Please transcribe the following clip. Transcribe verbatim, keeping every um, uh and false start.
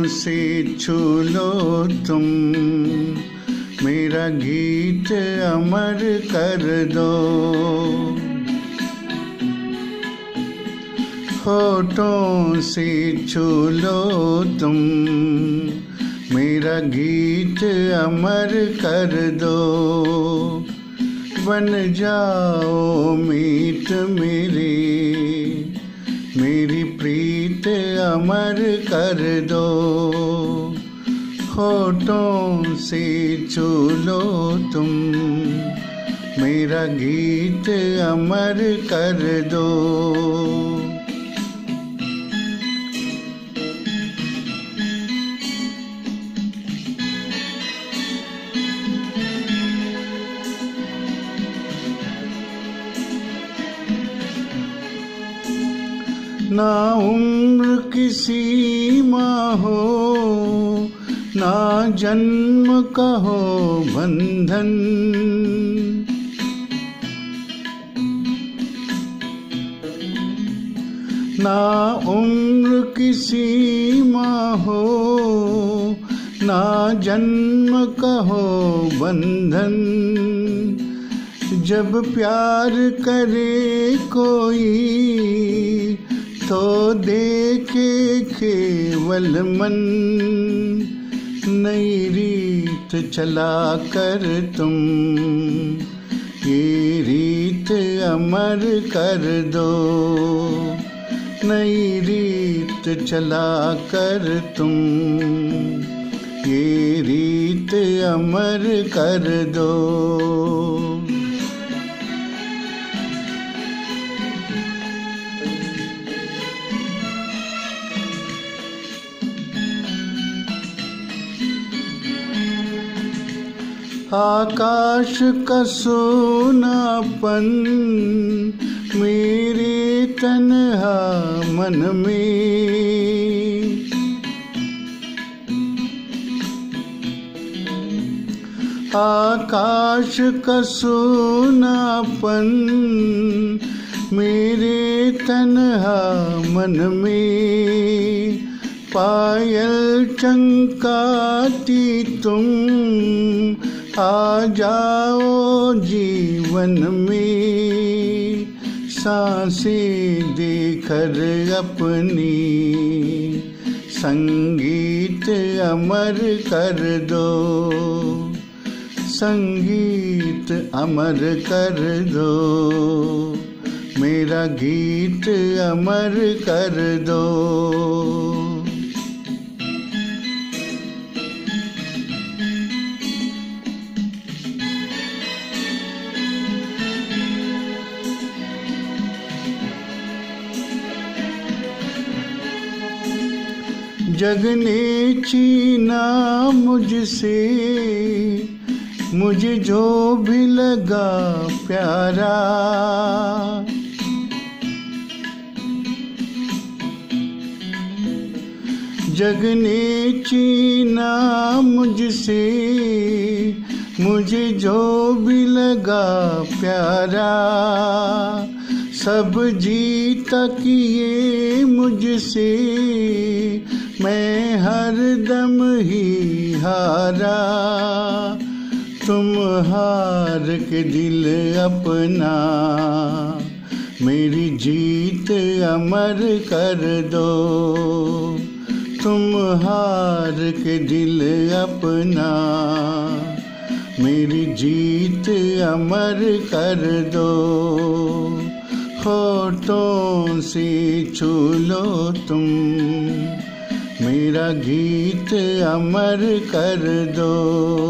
से छू लो तुम, मेरा गीत अमर कर दो। होठों से छू लो तुम, मेरा गीत अमर कर दो। बन जाओ मीत मेरी, मेरी प्रीत अमर कर दो। होठों से छू लो तुम, मेरा गीत अमर कर दो। ना उम्र की सीमा हो, ना जन्म का हो बंधन, ना उम्र की सीमा हो, ना जन्म का हो बंधन। जब प्यार करे कोई तो देखे केवल मन, नई रीत चला कर तुम, ये रीत अमर कर दो। नई रीत चला कर तुम, ये रीत अमर कर दो। आकाश का सोनापन मेरे तन्हा मन में, आकाश का सोनापन मेरे तन्हा मन में। पायल चमकाती तुम, आ जाओ जीवन में। सांसें देकर अपनी संगीत अमर कर दो, संगीत अमर कर दो। मेरा गीत अमर कर दो। जग ने छीना मुझसे, मुझे जो भी लगा प्यारा। जग ने छीना मुझसे, मुझे जो भी लगा प्यारा। सब जीता किए मुझसे, मैं हर दम ही हारा। तुम हार के दिल अपना, मेरी जीत अमर कर दो। तुम हार के दिल अपना, मेरी जीत अमर कर दो। होठों से छू लो तुम, मेरा गीत अमर कर दो।